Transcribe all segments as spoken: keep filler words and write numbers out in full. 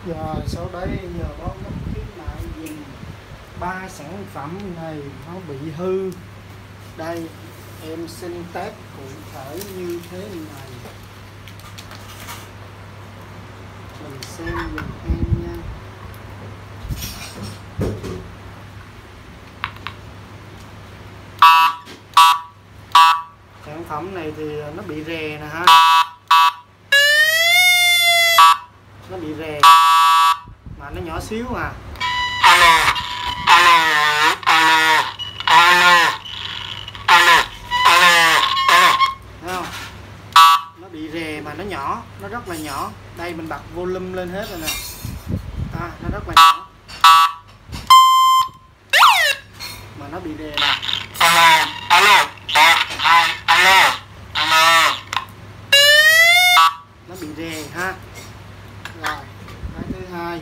Rồi sau đấy giờ bác nó khuyến lại dùm ba sản phẩm này nó bị hư. Đây em xin test cụ thể như thế này, mình xem dùm em nha. Sản phẩm này thì nó bị rè nè ha, nó bị rè mà nó nhỏ xíu à. Alo, alo, alo, alo, alo, alo, alo. Thấy không? Nó bị rè mà nó nhỏ, nó rất là nhỏ. Đây mình bật volume lên hết rồi nè. À, nó rất là nhỏ mà nó bị rè nè. Alo, alo, một, hai, alo, alo. Nó bị rè ha. Rồi, cái thứ hai,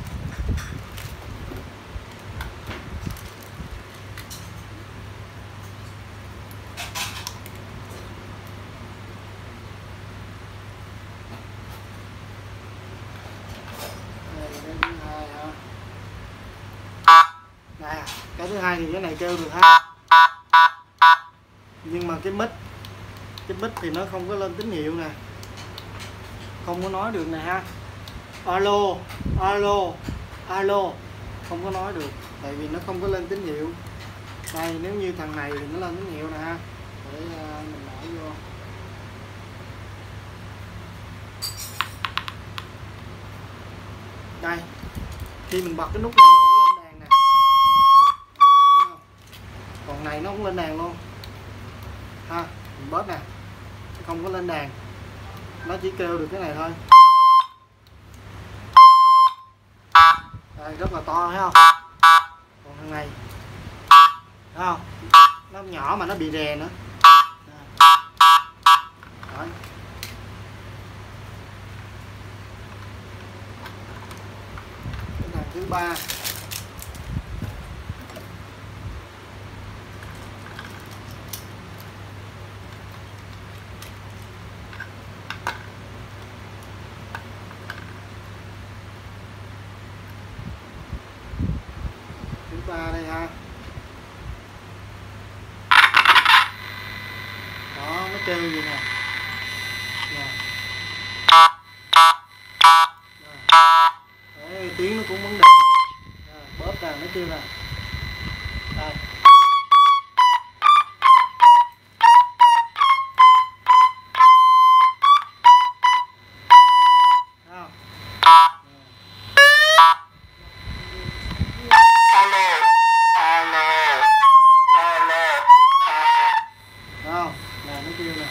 đây, cái thứ hai ha. Nè, cái thứ hai thì cái này kêu được ha, nhưng mà cái mic cái mic thì nó không có lên tín hiệu nè, không có nói được nè ha. Alo, alo, alo, không có nói được tại vì nó không có lên tín hiệu. Đây, nếu như thằng này thì nó lên tín hiệu nè ha, để uh, mình mở vô. Đây, khi mình bật cái nút này nó cũng lên đàn nè. Thấy không? Còn này nó cũng lên đàn luôn ha, mình bớt nè, không có lên đàn, nó chỉ kêu được cái này thôi. Đây, rất là to thấy không? Còn thằng này thấy không? Nó nhỏ mà nó bị rè nữa. Đấy. Cái thằng thứ ba, thứ ba đây ha. Đó, nó kêu gì nè. Nè. Đấy, tiếng nó cũng vấn đề. À, bóp ra nó kêu nè. Đây. Không, là nó kêu nè.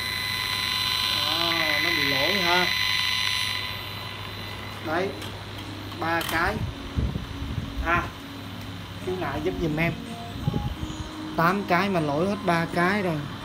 À, nó bị lỗi ha. Đấy, ba cái ha. Khiếu nại giúp giùm em tám cái mà lỗi hết ba cái rồi.